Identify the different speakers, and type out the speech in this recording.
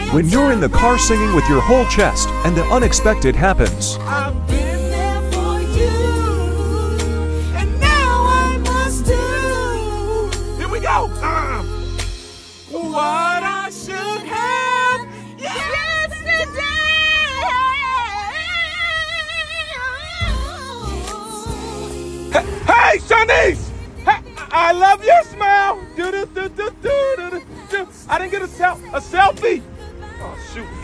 Speaker 1: When you're in the car singing with your whole chest and the unexpected happens.
Speaker 2: I've been there for you, and now I must do. Here we go. What I should have yesterday. Hey, Shanice! Hey, I love your smile. I didn't get a selfie. Oh, shoot.